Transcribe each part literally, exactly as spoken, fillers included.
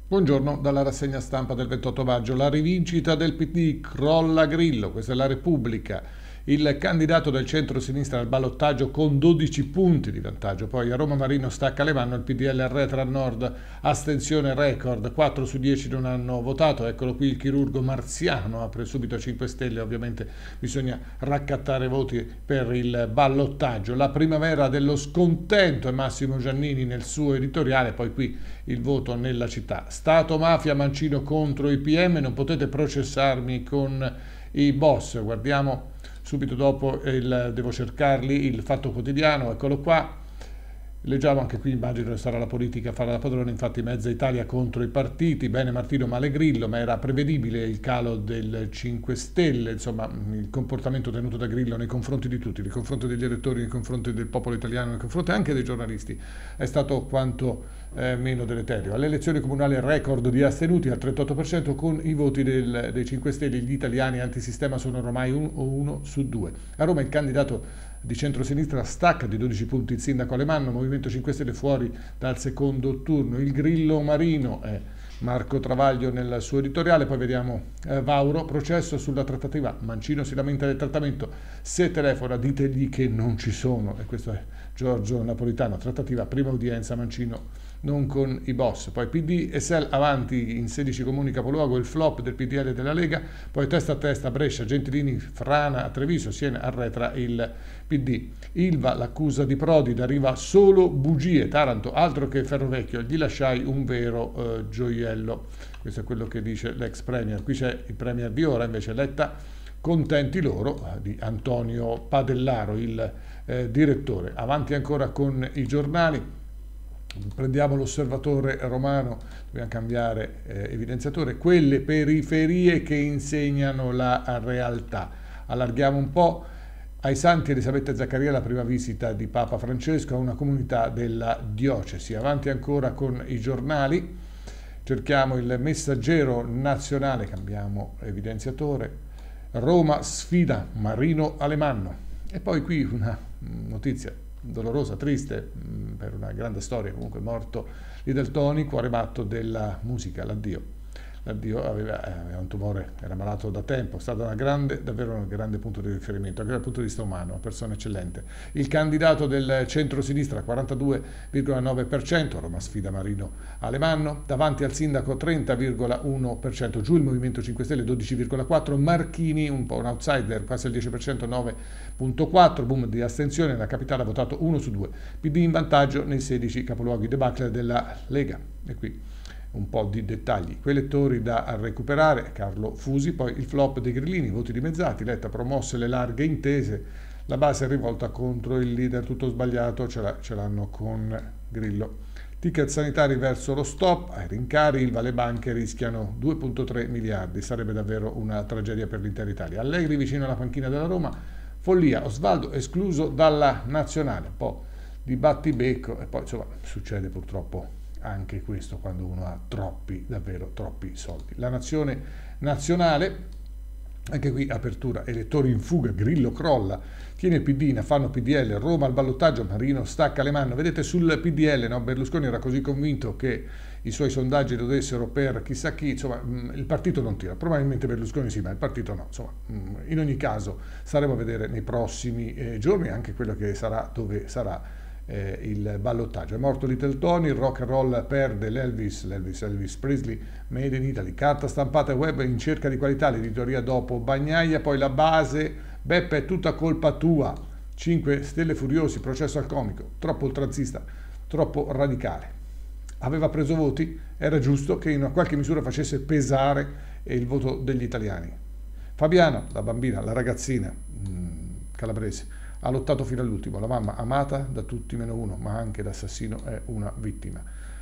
Buongiorno dalla rassegna stampa del ventotto maggio. La rivincita del P D crolla Grillo, questa è la Repubblica. Il candidato del centro-sinistra al ballottaggio con dodici punti di vantaggio. Poi a Roma Marino stacca le mani, il P D L arretra a nord, astensione record, quattro su dieci non hanno votato. Eccolo qui il chirurgo Marziano, apre subito a cinque Stelle, ovviamente bisogna raccattare voti per il ballottaggio. La primavera dello scontento è Massimo Giannini nel suo editoriale, poi qui il voto nella città. Stato mafia, Mancino contro i P M, non potete processarmi con i boss. Guardiamo subito dopo, il, devo cercarli, il Fatto Quotidiano, eccolo qua. Leggiamo anche qui, immagino che sarà la politica a fare la padrona, infatti mezza Italia contro i partiti, bene Martino male Grillo, ma era prevedibile il calo del cinque Stelle, insomma il comportamento tenuto da Grillo nei confronti di tutti, nei confronti degli elettori, nei confronti del popolo italiano, nei confronti anche dei giornalisti, è stato quanto eh, meno deleterio. Alle elezioni comunali record di astenuti al trentotto per cento con i voti del, dei cinque Stelle, gli italiani antisistema sono ormai un, uno su due. A Roma il candidato di centrosinistra stacca di dodici punti il sindaco Alemanno, Movimento cinque Stelle fuori dal secondo turno, il Grillo Marino è Marco Travaglio nel suo editoriale. Poi vediamo eh, Vauro, processo sulla trattativa, Mancino si lamenta del trattamento, se telefona ditegli che non ci sono, e questo è Giorgio Napolitano, trattativa, prima udienza Mancino non con i boss. Poi P D e S E L avanti in sedici comuni capoluogo, il flop del P D L e della Lega, poi testa a testa Brescia, Gentilini, Frana a Treviso, Siena arretra il P D. Ilva, l'accusa di Prodi, arriva solo bugie, Taranto altro che Ferrovecchio, gli lasciai un vero eh, gioiello. Questo è quello che dice l'ex premier. Qui c'è il premier di ora, invece Letta, contenti loro, di Antonio Padellaro, il eh, direttore. Avanti ancora con i giornali. Prendiamo l'Osservatore Romano, dobbiamo cambiare eh, evidenziatore, quelle periferie che insegnano la realtà. Allarghiamo un po'. Ai Santi Elisabetta e Zaccaria la prima visita di Papa Francesco a una comunità della diocesi. Avanti ancora con i giornali, cerchiamo il Messaggero Nazionale, cambiamo evidenziatore, Roma sfida Marino Alemanno. E poi qui una notizia dolorosa, triste, per una grande storia, comunque morto Lidl Toni, cuore matto della musica, l'addio. L'addio aveva, aveva un tumore, era malato da tempo, è stato una grande, davvero un grande punto di riferimento, anche dal punto di vista umano, una persona eccellente. Il candidato del centro-sinistra, quarantadue virgola nove per cento, Roma sfida Marino Alemanno, davanti al sindaco trenta virgola uno per cento, giù il Movimento cinque Stelle dodici virgola quattro per cento, Marchini un po' un outsider, quasi il dieci per cento, nove virgola quattro per cento, boom di astensione, la capitale ha votato uno su due, P D in vantaggio nei sedici capoluoghi, debacle della Lega. E qui un po' di dettagli, quei lettori da recuperare, Carlo Fusi, poi il flop dei grillini, voti dimezzati, Letta promosse le larghe intese, la base è rivolta contro il leader, tutto sbagliato, ce, ce l'hanno con Grillo. Ticket sanitari verso lo stop, ai rincari, Ilva, le banche rischiano due virgola tre miliardi, sarebbe davvero una tragedia per l'intera Italia. Allegri vicino alla panchina della Roma, follia, Osvaldo escluso dalla nazionale, un po' di battibecco e poi insomma succede purtroppo anche questo quando uno ha troppi, davvero troppi soldi. La nazione nazionale, anche qui apertura, elettori in fuga, Grillo crolla, tiene il P D, ne fanno P D L, Roma al ballottaggio, Marino stacca le mani. Vedete sul P D L, no? Berlusconi era così convinto che i suoi sondaggi lo dessero per chissà chi, insomma il partito non tira, probabilmente Berlusconi sì, ma il partito no, insomma in ogni caso staremo a vedere nei prossimi eh, giorni anche quello che sarà, dove sarà Eh, il ballottaggio. È morto Little Tony, il rock and roll perde l'Elvis, l'Elvis Elvis Presley, Made in Italy, carta stampata e web in cerca di qualità, l'editoria dopo Bagnaia, poi la base, Beppe è tutta colpa tua, cinque Stelle furiosi, processo al comico, troppo oltranzista, troppo radicale. Aveva preso voti, era giusto che in una qualche misura facesse pesare il voto degli italiani. Fabiana, la bambina, la ragazzina mh, calabrese, ha lottato fino all'ultimo, la mamma amata da tutti meno uno, ma anche l'assassino è una vittima.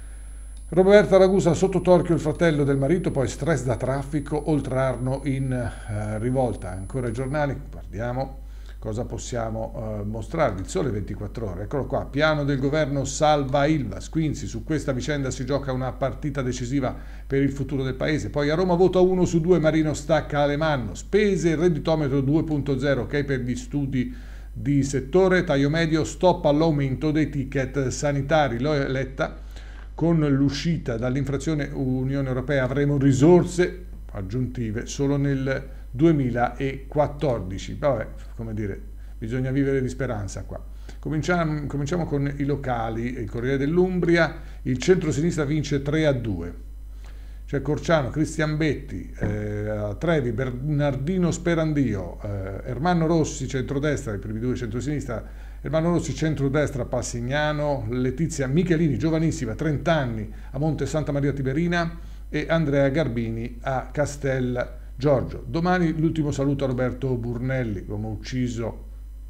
Roberta Ragusa sotto torchio il fratello del marito, poi stress da traffico, Oltrarno in eh, rivolta. Ancora i giornali, guardiamo cosa possiamo eh, mostrarvi. Il Sole ventiquattro ore, eccolo qua, piano del governo salva Ilva, Squinzi, su questa vicenda si gioca una partita decisiva per il futuro del paese. Poi a Roma vota uno su due, Marino stacca Alemanno, spese il redditometro due punto zero, ok per gli studi di settore, taglio medio, stop all'aumento dei ticket sanitari. Letta con l'uscita dall'infrazione Unione Europea avremo risorse aggiuntive solo nel duemilaquattordici. Vabbè, come dire, bisogna vivere di speranza qua. Cominciamo, cominciamo con i locali, il Corriere dell'Umbria, il centro-sinistra vince tre a due. C'è Corciano, Cristian Betti, eh, Trevi, Bernardino Sperandio, eh, Ermanno Rossi, centrodestra, i primi due centrosinistra, Ermanno Rossi, centrodestra, Passignano, Letizia Michelini, giovanissima, trenta anni, a Monte Santa Maria Tiberina, e Andrea Garbini a Castel Giorgio. Domani l'ultimo saluto a Roberto Burnelli, come ucciso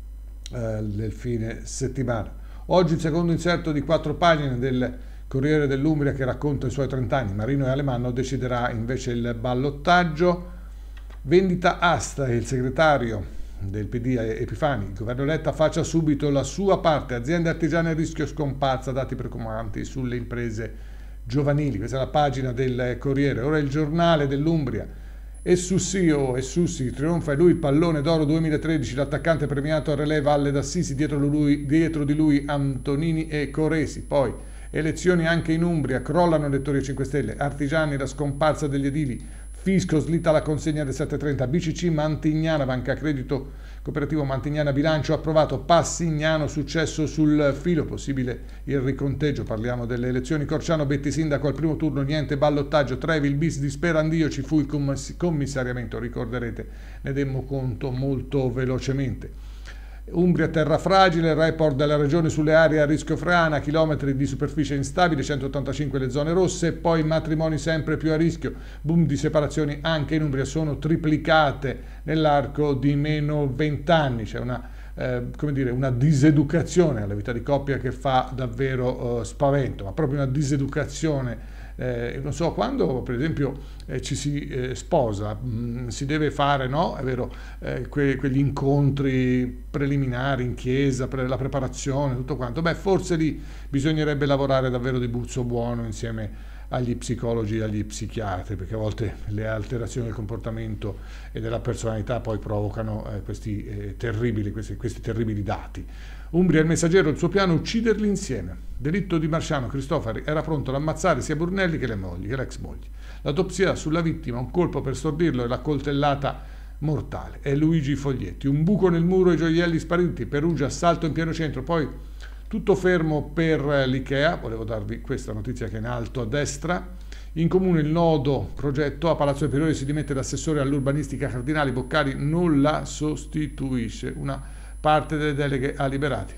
eh, nel fine settimana. Oggi il secondo inserto di quattro pagine del Corriere dell'Umbria che racconta i suoi trenta anni. Marino e Alemanno deciderà invece il ballottaggio. Vendita asta, il segretario del P D Epifani. Il governo Letta faccia subito la sua parte. Aziende artigiane a rischio scomparsa, dati preoccupanti sulle imprese giovanili. Questa è la pagina del Corriere. Ora il giornale dell'Umbria. E Sussio, e Sussi, trionfa e lui il pallone d'oro duemilatredici, l'attaccante premiato a Relè Valle d'Assisi, dietro, lui, dietro di lui Antonini e Coresi. Poi elezioni anche in Umbria, crollano elettori cinque Stelle, artigiani, la scomparsa degli edili, fisco slitta la consegna del sette trenta, B C C Mantignana, Banca Credito Cooperativo Mantignana Bilancio approvato, Passignano successo sul filo, possibile il riconteggio, parliamo delle elezioni, Corciano Betti sindaco al primo turno, niente ballottaggio, Trevi il bis di Sperandio, ci fu il commissariamento, ricorderete, ne demmo conto molto velocemente. Umbria terra fragile, report della regione sulle aree a rischio frana, chilometri di superficie instabile, centottantacinque le zone rosse, poi matrimoni sempre più a rischio, boom di separazioni anche in Umbria, sono triplicate nell'arco di meno vent'anni, c'è una, eh, come dire, una diseducazione alla vita di coppia che fa davvero eh, spavento, ma proprio una diseducazione. Eh, non so, quando per esempio eh, ci si eh, sposa, mh, si deve fare, no? È vero, eh, que- quegli incontri preliminari in chiesa, pre- la preparazione, tutto quanto. Beh, forse lì bisognerebbe lavorare davvero di buzzo buono insieme agli psicologi e agli psichiatri, perché a volte le alterazioni del comportamento e della personalità poi provocano eh, questi, eh, terribili, questi, questi terribili dati. Umbria, il Messaggero, il suo piano ucciderli insieme. Delitto di Marciano, Cristofari era pronto ad ammazzare sia Burnelli che le mogli, che l'ex moglie. L'autopsia sulla vittima, un colpo per stordirlo e la coltellata mortale. È Luigi Foglietti. Un buco nel muro e gioielli spariti, Perugia, assalto in pieno centro, poi tutto fermo per l'Ikea. Volevo darvi questa notizia che è in alto a destra. In comune il nodo progetto, a Palazzo del Priore si dimette l'assessore all'urbanistica Cardinali, Boccari non la sostituisce. Una parte delle deleghe a Liberati.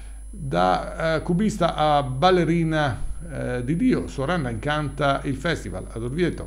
Da eh, cubista a ballerina eh, di Dio, Sorana incanta il festival ad Orvieto.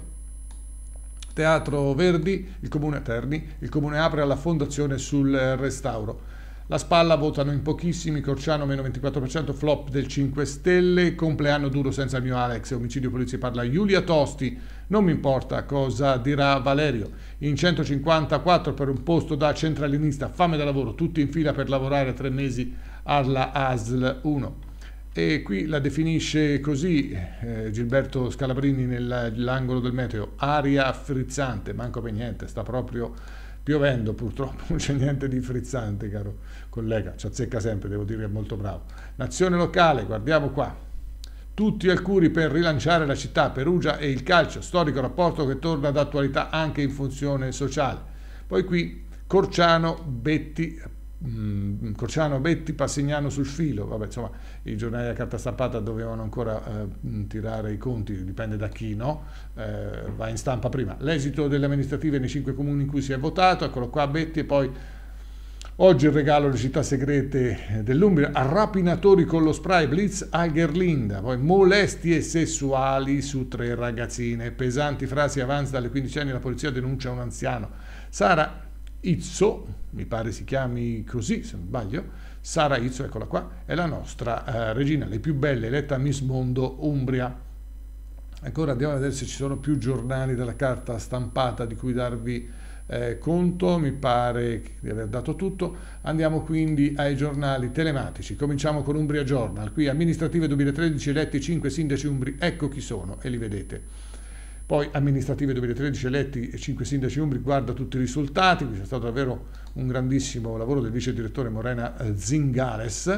Teatro Verdi, il comune Terni, il comune apre alla fondazione sul restauro. La Spalla votano in pochissimi, Corciano meno ventiquattro per cento, flop del cinque Stelle, compleanno duro senza il mio Alex, omicidio polizia parla Giulia Tosti, non mi importa cosa dirà Valerio, in centocinquantaquattro per un posto da centralinista, fame da lavoro, tutti in fila per lavorare tre mesi alla A S L uno. E qui la definisce così eh, Gilberto Scalabrini nell'angolo del meteo, aria frizzante, manco per niente, sta proprio piovendo purtroppo, non c'è niente di frizzante, caro collega, ci azzecca sempre, devo dire che è molto bravo. Nazione locale, guardiamo qua, tutti al curi per rilanciare la città, Perugia e il calcio, storico rapporto che torna d'attualità anche in funzione sociale. Poi qui Corciano, Betti, mh, Corciano, Betti, Passignano sul filo, vabbè insomma i giornali a carta stampata dovevano ancora eh, tirare i conti, dipende da chi, no? Eh, va in stampa prima. L'esito delle amministrative nei cinque comuni in cui si è votato, eccolo qua Betti, e poi oggi il regalo alle città segrete dell'Umbria, a rapinatori con lo spray, blitz a Gerlinda, poi molestie sessuali su tre ragazzine, pesanti frasi avanti dalle quindici anni, la polizia denuncia un anziano. Sara Izzo, mi pare si chiami così se non sbaglio, Sara Izzo, eccola qua, è la nostra eh, regina, le più belle, eletta Miss Mondo Umbria. Ancora andiamo a vedere se ci sono più giornali della carta stampata di cui darvi eh, conto, mi pare di aver dato tutto. Andiamo quindi ai giornali telematici, cominciamo con Umbria Journal, qui amministrative duemilatredici, eletti cinque sindaci umbri, ecco chi sono e li vedete. Poi amministrative duemilatredici, eletti cinque sindaci umbri, guarda tutti i risultati, qui c'è stato davvero un grandissimo lavoro del vice direttore Morena Zingales,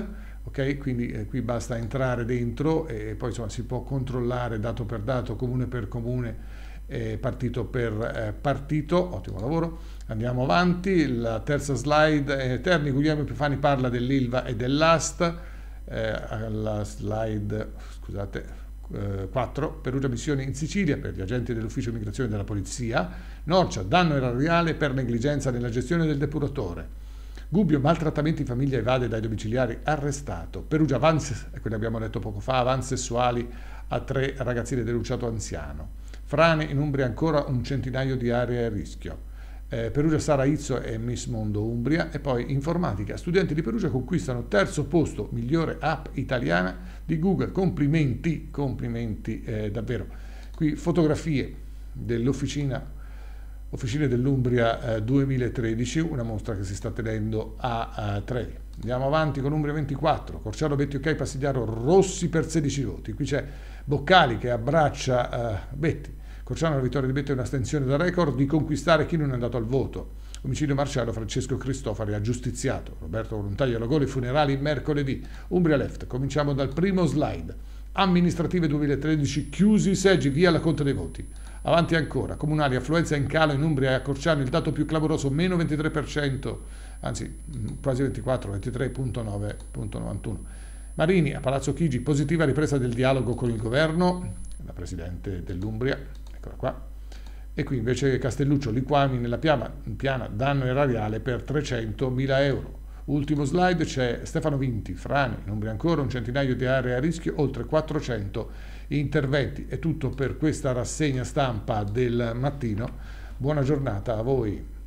ok? Quindi eh, qui basta entrare dentro e poi insomma si può controllare dato per dato, comune per comune, eh, partito per eh, partito. Ottimo lavoro. Andiamo avanti, la terza slide. eh, Terni, Guglielmo Epifani parla dell'Ilva e dell'Asta. Eh, la slide, scusate, eh, quattro, Perugia missioni in Sicilia per gli agenti dell'ufficio immigrazione della polizia. Norcia, danno erariale per negligenza nella gestione del depuratore. Gubbio, maltrattamenti in famiglia, evade dai domiciliari, arrestato. Perugia, avanzi, quello abbiamo detto poco fa, avanzi sessuali a tre ragazzine, denunciato anziano. Frane, in Umbria ancora un centinaio di aree a rischio. Eh, Perugia, Sara Izzo e Miss Mondo Umbria. E poi informatica, studenti di Perugia conquistano terzo posto, migliore app italiana di Google. Complimenti, complimenti eh, davvero. Qui fotografie dell'officina Officine dell'Umbria eh, duemilatredici, una mostra che si sta tenendo a, a Trevi. Andiamo avanti con Umbria ventiquattro, Corciano Betti ok, Passigliaro Rossi per sedici voti. Qui c'è Boccali che abbraccia uh, Betti. Corciano, la vittoria di Betti è un'astensione da record di conquistare chi non è andato al voto. Omicidio Marciano, Francesco Cristofari ha giustiziato. Roberto Volontario alla gol, i funerali mercoledì. Umbria Left, cominciamo dal primo slide. Amministrative duemilatredici, chiusi i seggi, via la conta dei voti. Avanti ancora, comunali, affluenza in calo in Umbria e a Corciano, il dato più clamoroso, meno ventitré per cento, anzi quasi ventiquattro, ventitré virgola novantuno. Marini, a Palazzo Chigi, positiva ripresa del dialogo con il governo, la Presidente dell'Umbria, eccola qua. E qui invece Castelluccio, liquami nella piana, piana danno erariale per trecentomila euro. Ultimo slide, c'è Stefano Vinti, Frane, in Umbria ancora un centinaio di aree a rischio, oltre quattrocento interventi. È tutto per questa rassegna stampa del mattino. Buona giornata a voi.